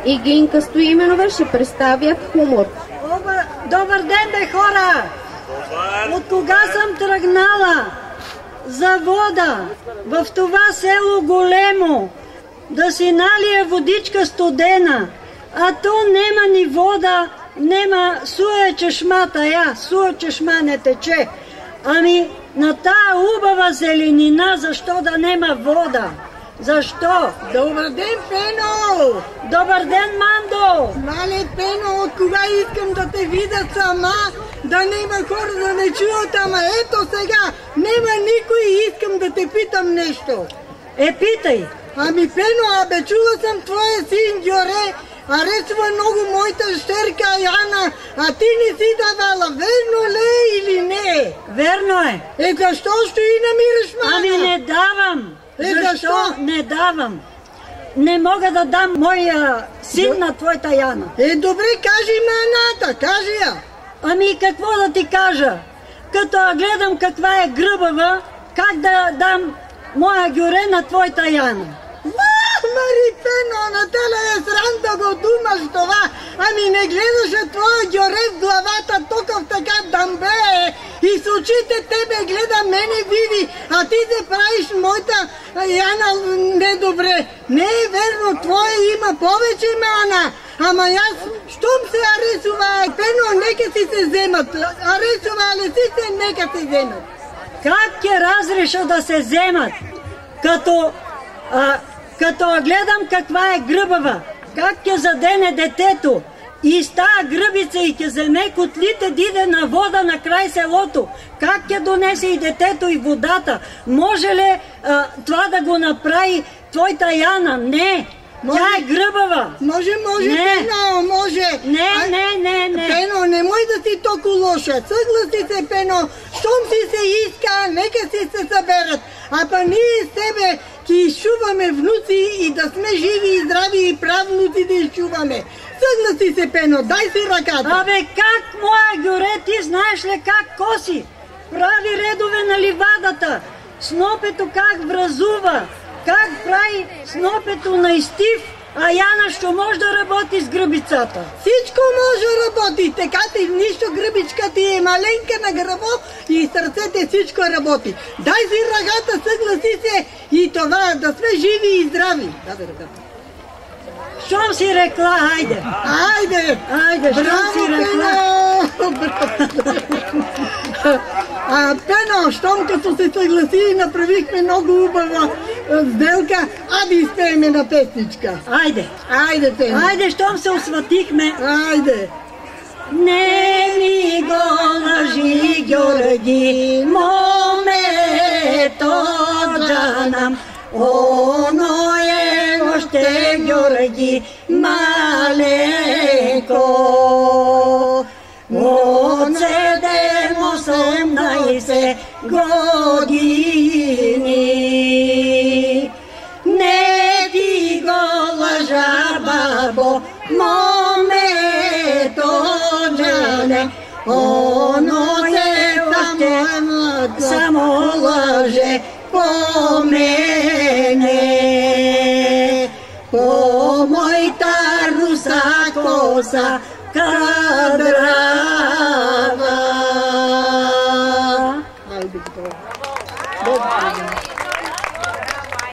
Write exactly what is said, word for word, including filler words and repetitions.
и Гинка Стоименова ще представят хумор. Добър, добър ден, бе, хора! От кога съм тръгнала за вода в това село големо, да си налия водичка студена, а то нема ни вода, нема суя чешмата, я, суя чешма не тече. Ами на тая убава зеленина, защо да нема вода? Защо? Добър ден, Пено! Добър ден, Мандо! Мале, Пено, от кога искам да те видя сама, да нема хора да не чуят, ама ето сега, нема никой и искам да те питам нещо. Е, питай! Ами, Пено, абе, чула съм твоя син Гьоре, аресва много моята щерка Яна, а ти не си давала, верно ли или не? Верно е! Е, защо ще и намираш мама? Ами не давам! Е, защо? защо? Не давам! Не мога да дам моя син До... на твоята Яна. Е, добре, кажи маната, кажи я. Ами какво да ти кажа? Като гледам каква е гръбава, как да дам моя Гьоре на твоята Яна? Вах, Мари, Пено, на теля е срам да го думаш това. Ами не гледаше твоя Гьоре в главата, тук в така дамбе и с очите тебе гледа, мене види, а ти се правиш моята Яна недобре. Не е верно, твоя има повече мана. Ама аз, щом се аресува, Пено, нека си се вземат. Аресува ли си се, нека се вземат. Как ќе разреша да се вземат? Като, а, като гледам каква е гръбава, как ќе задене детето и с тая гръбица и ќе вземе котлите, диде на вода на край селото, как ќе донесе и детето и водата? Може ли а, това да го направи твоята Яна? Не! Може, тя е гръбава! Може, може, не. Пено, може! Не, а, не, не, не! Пено, не мой да си толкова лоша. Съгласи се, Пено, щом си се иска, нека си се съберат. А па ние с тебе ки изчуваме внуци и да сме живи и здрави и правнуци да изчуваме. Съгласи се, Пено, дай си ръката. Абе, как, моя Гьоре, ти знаеш ли как коси? Прави редове на ливадата, снопето как вразува, как прави снопето на изтив, а Яна ще може да работи с гръбицата. Всичко може да работи, така ти нищо гръбичка ти е маленка на гръбо и сърцете всичко работи. Дай си ръката, съгласи се и това, да сме живи и здрави. Дай ръката. Щом си рекла, айде. Айде. Айде, щом си рекла. А, Пено, щом като се съгласи и направихме много хубава сделка, ади изпееме на песничка. Айде. Айде, Пено. Айде, щом се осватихме. Айде. Не ми го лъжи, Георги, момето джанам, оно е още Георги маленко. От седем осемнайсет години. Не ти го лъжа, бабо, момето джане, оно се само лъже по мене. По моята руса коса кадра